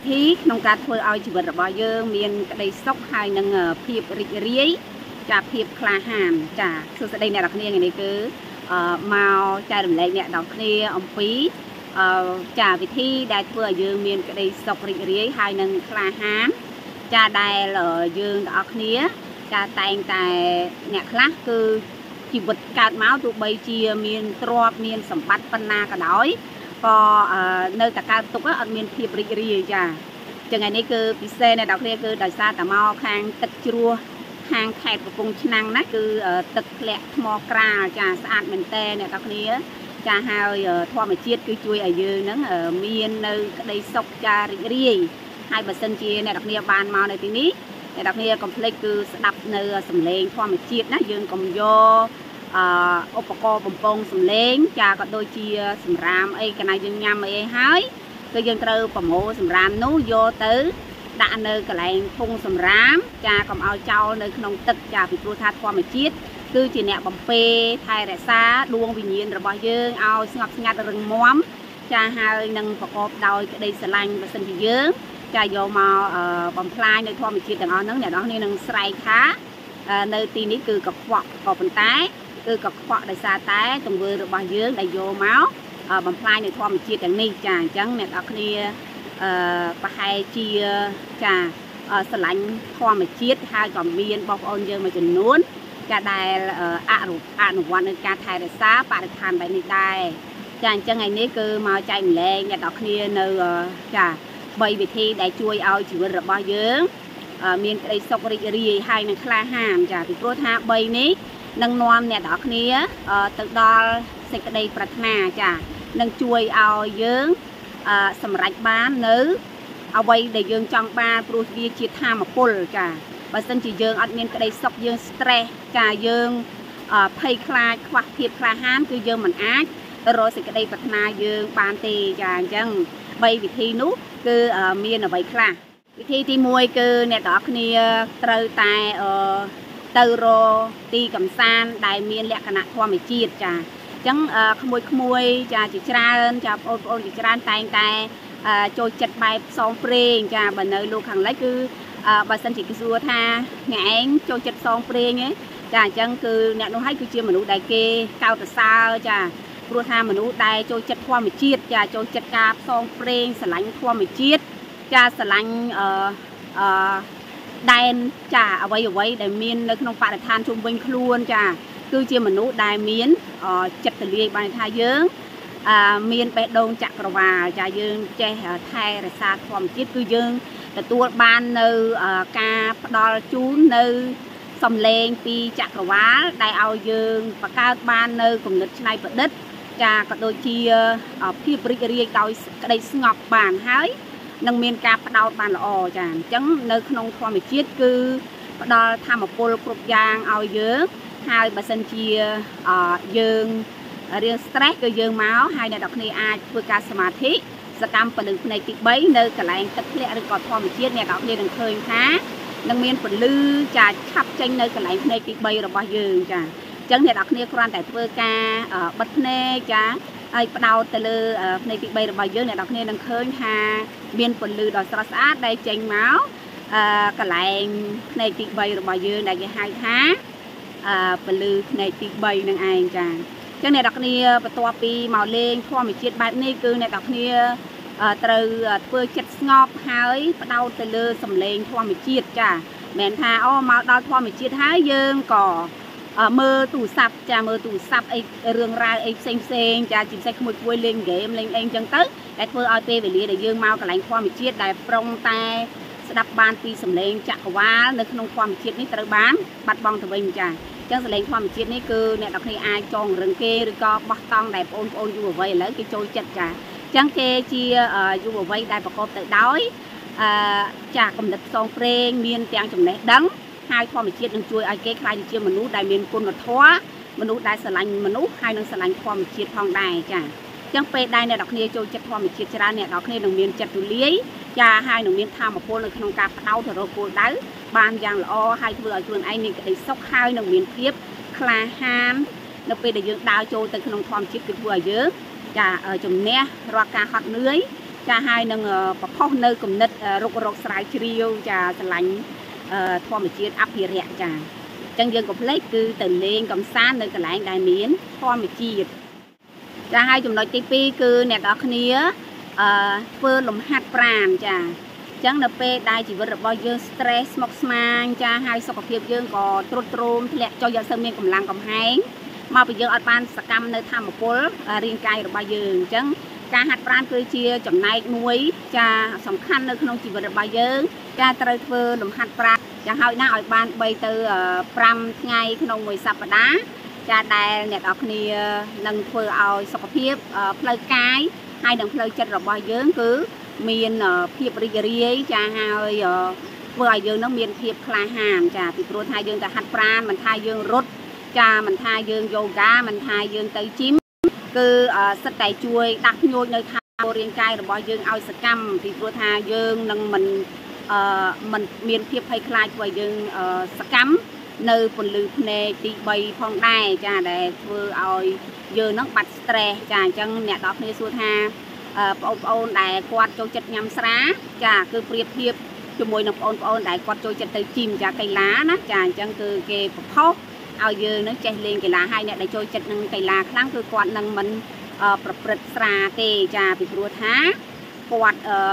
ធីក្នុងការធ្វើឲ្យជីវិតរបស់យើងមានក្តីសុខហើយនឹងភាពរីករាយចាភាពក្លាហានចាសួស្តីអ្នកនរគ្នាថ្ងៃនេះគឺមកចែករំលែកអ្នកនរគ្នាអំពីចាវិធីដែលធ្វើឲ្យយើងមានក្តីសុខរីករាយហើយនឹងក្លាហានចាដែលយើងទាំងអស់គ្នាចាតែងតែអ្នកខ្លះគឺជីវិតកើតមកទោះបីជាមានទ្រព្យមានសម្បត្តិប៉ុណ្ណាក៏ដោយក៏នៅតែកើតទុកអត់មានភាពរីករាយចាចឹងថ្ងៃនេះគឺពិសេសអ្នកនរគ្នាគឺដោយសារតែមកខាងទឹកជ្រោះខាងខេត្តកំពង់ឆ្នាំងណាគឺទឹកធ្លាក់ថ្មក្រាលចាស្អាតមែនតើអ្នកនរគ្នាចាហើយធម្មជាតិគឺជួយឲ្យយើងហ្នឹងមាននៅក្តីសុខចារីករាយហើយបើសិនជាអ្នកនរគ្នាបានមកនៅទីនេះអ្នកនរគ្នាកុំភ្លេចគឺស្ដាប់នៅសំឡេងធម្មជាតិណាយើងកុំយកឧបករណ៍បំពងសំឡេងចាក៏ដូចជាសម្រាមអីកាលណាយើងញ៉ាំអីហើយគឺយើងត្រូវប្រមូលសម្រាមនោះយកទៅដាក់នៅកន្លែងធុងសម្រាមចាកុំឲ្យចោលនៅក្នុងទឹកចាពីព្រោះថាធម្មជាតិគឺជាអ្នកបំពេថែរក្សាដួងវិញ្ញាណរបស់យើងឲ្យស្ងប់ស្ងាត់រឹងមាំចាហើយនឹងប្រកបដោយក្តីស្រឡាញ់បើសិនជាយើងចាយកមកបំផ្លាញនៅធម្មជាតិទាំងអស់ហ្នឹងអ្នកនរគ្នានឹងស្រែកថានៅទីនេះគឺកខ្វក់ក៏ប៉ុន្តែគឺកខ្វក់ដោយសារតែទង្វើរបស់យើងដែលយកមកបំផ្លាញនៅធម្មជាតិទាំងនេះចាអញ្ចឹងអ្នកនរគ្នាប្រហែលជាចាស្រឡាញ់ធម្មជាតិហើយក៏មានបងប្អូនយើងមួយចំនួនចាដែលអនុវត្តនៅការថែរក្សាបរិស្ថានបែបនេះដែរចាអញ្ចឹងថ្ងៃនេះគឺមកចែកម្លែងអ្នកនរគ្នានៅចា3វិធីដែលជួយឲ្យជីវិតរបស់យើងមានក្តីសុខរីករាយហើយនឹងក្លាហានចាពីព្រោះថា3នេះនឹងនាំអ្នកនរគ្នាទៅដល់សេចក្តីប្រាថ្នាចានឹងជួយឲ្យយើងសម្រេចបាននៅអ្វីដែលយើងចង់បានព្រោះវាជាធម៌ពលចាបើសិនជាយើងអត់មានក្តីសុខយើង stress ចាយើងភ័យខ្លាចខ្វះភាពក្លាហានគឺយើងមិនអាចទៅរកសេចក្តីប្រាថ្នាយើងបានទេចាអញ្ចឹង3វិធីនោះគឺមានអ្វីខ្លះវិធីទី1គឺអ្នកនរគ្នាត្រូវតែទៅរកទីកំសាន្តដែលមានលក្ខណៈធម្មជាតិចាអញ្ចឹងក្មួយចាជាច្រើនចាបងប្អូនជាច្រើនតែងតែចូលចិត្តបែបផ្សងព្រេងចាបើនៅលោកខាងលិចគឺបើសិនជាគេសួរថាអ្នកឯងចូលចិត្តផ្សងព្រេងឯងចាអញ្ចឹងគឺអ្នកនោះហើយគឺជាមនុស្សដែលគេកោតសរសើរចាព្រោះថាមនុស្សដែលចូលចិត្តធម្មជាតិចាចូលចិត្តការផ្សងព្រេងស្រឡាញ់ធម្មជាតិចាស្រឡាញ់ដែនចាអ្វីដែលមាននៅក្នុងបរិស្ថានជុំវិញខ្លួនចាគឺជាមនុស្សដែលមានចិត្តទលាយបានថាយើងមានបេះដូងចក្រវាលចាយើងចេះថែរក្សាធម្មជាតិគឺយើងទទួលបាននៅការផ្ដល់ជូននៅសំឡេងពីចក្រវាលដែលឲ្យយើងបង្កើតបាននៅគំនិតច្នៃប្រឌិតចាក៏ដូចជាភាពរីករាយដោយក្តីស្ងប់បានហើយនឹងមានការផ្ដោតបានល្អចាអញ្ចឹងនៅក្នុងធម្មជាតិគឺផ្ដល់ធម៌ពលគ្រប់យ៉ាងឲ្យយើងហើយបើសិនជាយើងរឿង stress គឺយើងមកហើយអ្នកនរគ្នាអាចធ្វើការសមាធិសកម្មពលឹងផ្នែកទី3នៅកន្លែងទឹកធ្លាក់ឬក៏ធម្មជាតិអ្នកនរគ្នានឹងឃើញថានឹងមានពលឺចាឆាប់ចេញនៅកន្លែងផ្នែកទី3របស់យើងចាអញ្ចឹងអ្នកនរគ្នាគ្រាន់តែធ្វើការបិទភ្នែកចាហើយផ្ដោតទៅលើផ្នែកទី3របស់យើងអ្នកនរគ្នានឹងឃើញថាមានពលឺដ៏ស្រស់ស្អាតដែលចេញមកកន្លែងផ្នែកទី3របស់យើងដែលគេហៅថាពលឺផ្នែកទី3នឹងឯងចាអញ្ចឹងអ្នកនរគ្នាបន្ទាប់ពីមកលេងធម្មជាតិបែបនេះគឺអ្នកនរគ្នាត្រូវធ្វើចិត្តស្ងប់ហើយផ្ដោតទៅលើសំឡេងធម្មជាតិចាមិនថាមកដល់ធម្មជាតិហើយយើងក៏មើលទូរស័ព្ទចាមើលទូរស័ព្ទអីរឿងរ៉ាវអីផ្សេងចាជាពិសេសក្មួយលេងហ្គេមលេងអីអញ្ចឹងទៅដែលធ្វើឲ្យពេលវេលាដែលយើងមកកន្លែងធម្មជាតិដែលប្រុងតែស្ដាប់បានពីសំឡេងចក្រវាលនៅក្នុងធម្មជាតិនេះត្រូវបានបាត់បង់ទៅវិញចាអញ្ចឹងសំឡេងធម្មជាតិនេះគឺអ្នកនរគ្នាអាចចងរឹងគេឬក៏បោះតង់ដែលបងប្អូនយុវវ័យឥឡូវគេចូលចិត្តចាអញ្ចឹងគេជាយុវវ័យដែលប្រកបទៅដោយចាគំនិតផ្សងព្រេងមានទាំងចំណេះដឹងហើយធម្មជាតិនឹងជួយឲ្យគេខ្លាយជាមនុស្សដែលមានគុណធម៌មនុស្សដែលស្រឡាញ់មនុស្សហើយនឹងស្រឡាញ់ធម្មជាតិផងដែរចាអញ្ចឹងពេលដែលអ្នកនរគ្នាចូលចិត្តធម្មជាតិច្រើនអ្នកនរគ្នានឹងមានចិត្តទូលាយចាហើយនឹងមានធម៌ពលនៅក្នុងការផ្ដោតទៅរកគោលដៅបានយ៉ាងល្អហើយធ្វើឲ្យខ្លួនឯងមានក្តីសុខហើយនឹងមានភាពក្លាហាននៅពេលដែលយើងដើរចូលទៅក្នុងធម្មជាតិគឺធ្វើឲ្យយើងចាជំនះរាល់ការហត់នឿយ cha hai nâng bọc phốt nơi cùng nít rục sài chiêu cha sờ lạnh thua một chiếc áp hiệp cha chân dương cục lấy cứ từ lên cầm san nơi cái lạnh đại miến thua một chiếc cha hai chùm nói tí pi cứ nè đó khía phơi lồng hạt pràn cha chẳng là pe đại chỉ vật bao nhiêu stress mọc mang cha hai sọc phiệp dương có trôn lẹ cho dân sân miền cầm lăng cầm hái mà bây giờ ở ban sạc cam nơi tham một pol riêng cài được bao giờ chẳng ca hạt pràn cứ chia chấm này muối cha sòng khăn nơi không chỉ vật bao giờ cha trời phơi lồng hạt pràn cha hỏi na ở ban bay từ pram ngày không ngồi sập đá cha đài nhặt ở kia nâng phơi ao sọc phiệp phơi cái hai đằng phơi chân rồi bao giờ cứ miền phiệp riêng cha hai vừa dương nó miền phiệp kha hàm cha thì rồi thay dương ta hạt pran mình thay dương rốt cha mình thay dương yoga mình thay dương tây chím cứ sắt tay chuối đặt nhồi nơi thao riêng cài rồi bao dương ao sạc cam thì rồi thay dương nâng mình miền phiệp hay khai vừa dương sạc cam nơi phần lư nè tị bay phong đai cha để vừa ao dương nó bạch stress cha chân nè đó như xua tha ôn đại quạt cho chật nhắm xá chả cứ priệp hiệp cho môi nọc ôn đại quạt cho chật tới chìm chả cây lá nó chả chẳng cứ kê phốt ao dư nó chạy lên cây lá hai nè để cho chật nâng cây lá kháng cứ quạt nâng mình prật xà tê chả bị rùa thá quạt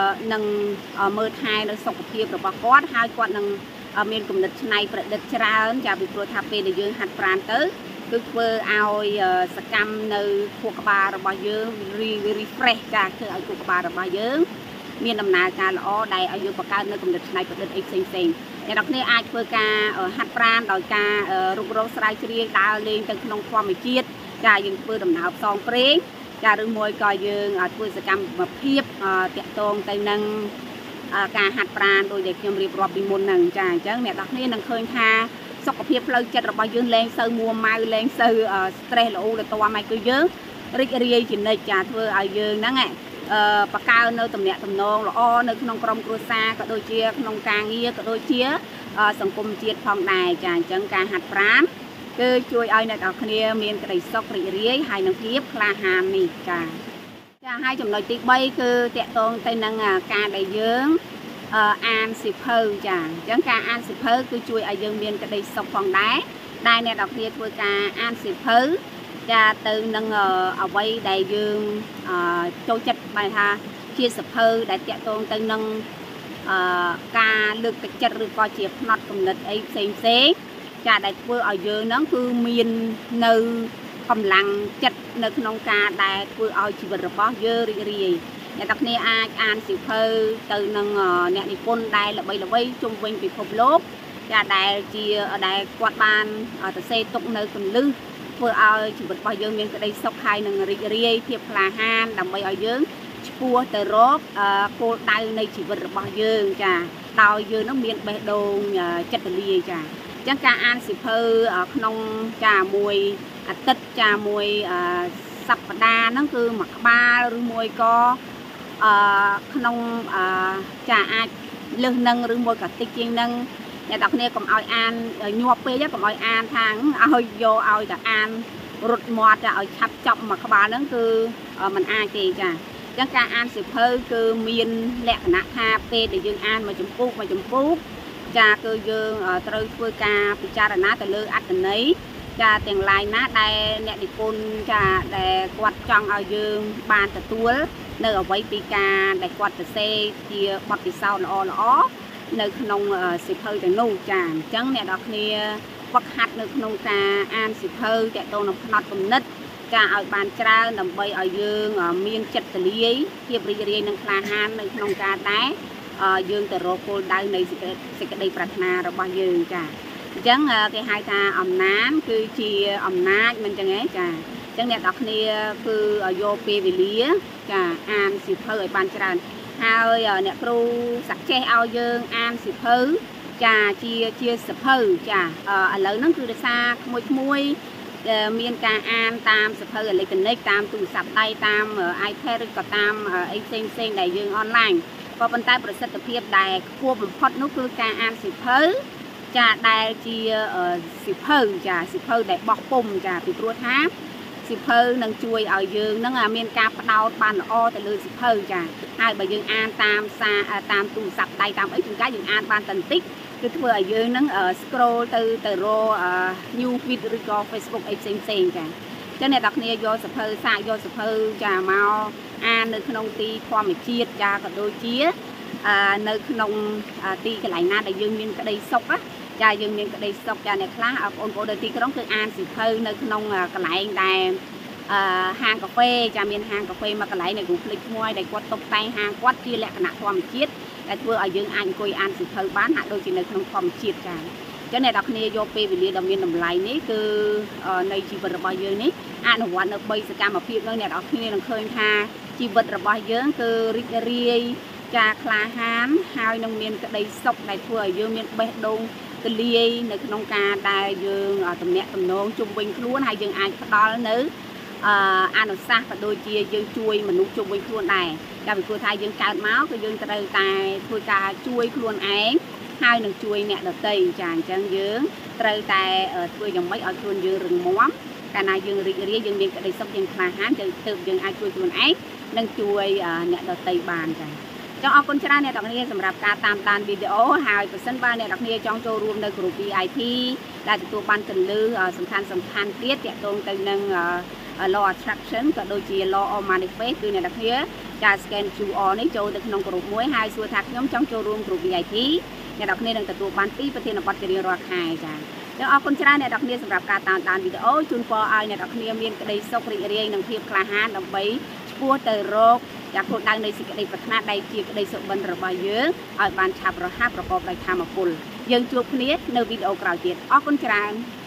nâng mơ thai nó sọc hiệp rồi bà quạt hai quạt nâng miền cùng đất này prật đất chả chả bị rùa tháp về để dương hạt pran tới cứ vơ ao sạc cam nơi thuộc bà rồi bao giờ refresh chaคือเอาthuộc bà rồi bao giờ miền Nam Nam cha lõ đạiเอาอยู่ประกาศnơi cùng đất nàyประเด็นอีกสิ่งแต่ดอกนี้อาจเพื่อการหัดปราณโดยการรุกรสไลเชียดาวเลี้ยงตั้งขนมความไม่เจียดจะยังเพื่อดำน้ำซองเปรี้ยจะเรื่องมวยก็ยังเพื่อสกรรมแบบเพียบเตะตรงแต่นังการหัดปราณโดยเด็กยังเรียบรอบปีมุนหนึ่งจ้าจังเนี่ยดอกนี้นังเคยท่าสกปรกเลยจัดระบายยืนแรงเสือมัวมาแรงเสือสเตรสลูเลยตัวไม่คือเยอะริกเรียจินในจ่าเธอเอายืนนั่งไงปากกาเนื้อตำแหน่งตำนองหล่อเนื้อขนมกรมครัวซาก็โดยเชี่ยขนมกางเงี้ยก็โดยเชี่ยสังคมเจียดทองได้จ่าจังการหัดปรามคือช่วยเอาในดอกเนียมีนกระไรซอกริเรียให้นังเทียบคลาหามนี่จ่าจะให้จำนวนติ๊กใบคือเตะตรงเตนังการได้เยื้องอ่านสิบเพอจ้ะจังการอ่านสิบเพอคือช่วยอายุเมียนกระไดสกฟองได้ในดอกเรียนช่วยการอ่านสิบเพอจะตึงนั่งเอาไว้ได้ยืมโจจัดไปท่าเชียสิบเพอได้เตะตรงตึงนั่งการเลือกจัดหรือก็เชียบน็อตกำเนิดไอ้เซ็งจะได้ช่วยอายุนั่งคือเมียนในกำลังจัดในขนมกาได้ช่วยเอาชีวิตระบอบเยอะเรียเนี่ยตอนนี้อ่านสิเพอtừ nângเนี่ยนิพนธ์ได้ละใบจุ่มวิ่งไปพบโลกจะได้เชียได้กวาดบานแต่เซตกในคนลื้อเพื่อเอาชีวิตไปยืมเงินก็ได้สกให้หนึ่งเรียเทียบพลาหานดำไปเอายืมชัวแต่รบโกได้ในชีวิตไปยืมจ้ะดาวยืมน้ำเมียนเบโดงจัดเรียจ้ะจังการอ่านสิเพอขนมจ่ามวยติดจ่ามวยสัปดาห์นั่นคือหมักบ้าหรือมวยก็ขนมจ่าอาเรื่องนั่งหรือมวยกับติ๊กยิงนั่งเนี่ยตอนนี้ก็เอาอ่านยัวเปี้ยก็เอาอ่านทางเอาโยเอาแต่อ่านรถมอจะเอาชับจับหมักบ้านั่นคือมันอ่านเกจ้ะจังการอ่านสิเพอคือมีนแหลกหนักฮาเปđểยืงอ่านมาจุ่มปุ๊กจะคือยืงตรึกเพื่อการพิจารณาแต่เลืออัดกันนี้จะแต่งลายนะได้เนี่ยดิคุณจะได้กวาดจังเอายืงบานแต่ตัวเนื้อไว้ปีกาได้กวาดแต่เซเจียบอดติเศร้าล้อเนื้อขนมสิเพอแต่นู่จานจังเนี่ยดอกเนี่ยวักหัดเนื้อขนมกาอ่านสิเพอแต่ตรงน้ำพนัดกำนัดจะเอาบานจราดำใบเอายืงมีนจัดตะลีเทียบเรียนนังคลาหานเนื้อขนมกาได้ยืงแต่โรโกได้ในสิกระไดปรัชนาเราบางยืงจ้าจังcái hai taน้ำคือชีน้ำมันจังไงจ้าจังเนี่ยดอกนี้คือโยเปวิลีจ้าอ่านสิเพอปานจราhaiเนี่ยครูสักเจ้เอายืงอ่านสิเพอจ้าเชียสิเพอจ้าเลยนั่นคือซามวยมีการอ่านตามสิเพออะไรกันเล็กตามตู้สับได้ตามiPad หรือก็ตามไอ้เซ็งได้ยืงออนไลน์พอเป็นใต้ประสิทธิภาพได้ควบพอดนู้คือการอ่านสิเพอจะได้เชียสิเพอจ้าสิเพอได้บอกปุ่มจ้าปีกรัวท้าสิเพอនឹងជួយឲ្យយើងនឹងមានការផ្ដោតបានល្អទៅលើសិភៅចាហើយបើយើងអានតាមតាមទូរស័ព្ទដៃតាមអីជួនកាលយើងអានបានតែបន្តិចគឺធ្វើឲ្យយើងនឹង scroll ទៅរក new feed ឬក៏ Facebook អីផ្សេងចាចឹងអ្នកនរគ្នាយកសិភៅសាកយកសិភៅចាមកអាននៅក្នុងទីធម្មជាតិចាក៏ដូចជានៅក្នុងទីកន្លែងណាដែលយើងមានក្តីសុខចាយើងមានក្តីសុខចាអ្នកខ្លះបងប្អូននៅទីក្រុងគឺអានសិភៅនៅក្នុងកន្លែងដែលហាងកាហ្វេចាមានហាងកាហ្វេមកកន្លែងដែលគ្រូភ្លេចឈ្មោះដែលគាត់តុបតែងហាងគាត់ជាលក្ខណៈធម្មជាតិដែលធ្វើឲ្យយើងអាចអង្គុយអានសិភៅបានហាក់ដូចជានៅក្នុងធម្មជាតិចាចឹងអ្នកនរគ្នាយកពេលវេលាដ៏មានតម្លៃនេះគឺនៃជីវិតរបស់យើងនេះអនុវត្តនៅ3សកម្មភាពនោះអ្នកនរគ្នានឹងឃើញថាជីវិតរបស់យើងគឺរីករាយចាក្លាហានហើយនឹងមានក្តីសុខដែលធ្វើឲ្យយើងមានបេះដូងទលាយនៅក្នុងការដែលយើងទំនាក់ទំនងជុំវិញខ្លួនហើយយើងអាចផ្ដល់នៅអនុសាសន៍ក៏ដូចជាយើងជួយមនុស្សជុំវិញខ្លួនដែរតែពីព្រោះថាយើងកើតមកគឺយើងត្រូវតែធ្វើការជួយខ្លួនឯងហើយនឹងជួយអ្នកដទៃចាអញ្ចឹងយើងត្រូវតែធ្វើយ៉ាងម៉េចឲ្យខ្លួនយើងរឹងមាំកាលណាយើងរីករាយយើងមានក្តីសុខយើងក្លាហានទៅយើងអាចជួយខ្លួនឯងនិងជួយអ្នកដទៃបានចាចង់អរគុណច្រើនអ្នកនរគ្នាសម្រាប់ការតាមដានវីដេអូហើយបើសិនបើអ្នកនរគ្នាចង់ចូលរួមនៅក្រុម VIP ដែលទទួលបានកន្លឹះសំខាន់ទៀតទាក់ទងទៅនឹង law attraction ក៏ដូចជា law of manifest គឺអ្នកនរគ្នាចា scan QR នេះចូលទៅក្នុងក្រុមមួយហើយសួរថាខ្ញុំចង់ចូលរួមក្រុម VIP អ្នកនរគ្នានឹងទទួលបានពីប្រធានបទជារៀងរាល់ខែចាចឹងអរគុណច្រើនអ្នកនរគ្នាសម្រាប់ការតាមដានវីដេអូជូនពរឲ្យអ្នកនរគ្នាមានក្តីសុខរីករាយនិងភាពក្លាហានដើម្បីឆ្ពោះទៅរកចាគោលដៅនៃសេចក្តីប្រាថ្នាដែលជាក្តីសុបិនរបស់យើងឲ្យបានឆាប់រហ័សប្រកបដោយធម៌ពលយើងជួបគ្នានៅវីដេអូក្រោយទៀតអរគុណច្រើន